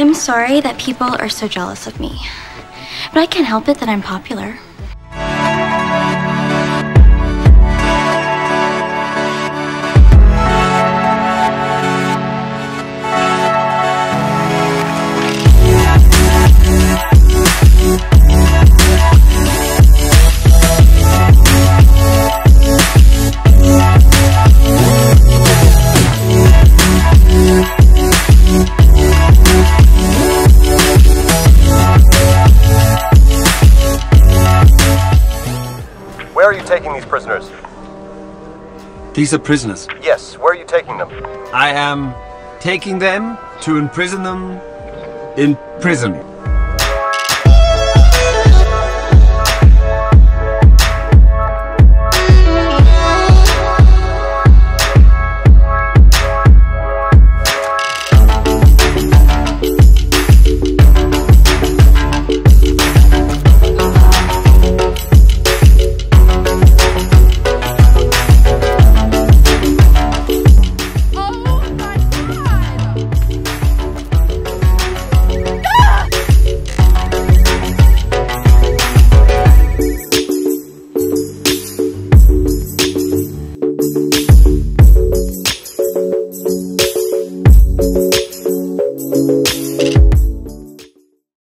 I'm sorry that people are so jealous of me, but I can't help it that I'm popular. Where are you taking these prisoners? These are prisoners. Yes, where are you taking them? I am taking them to imprison them in prison.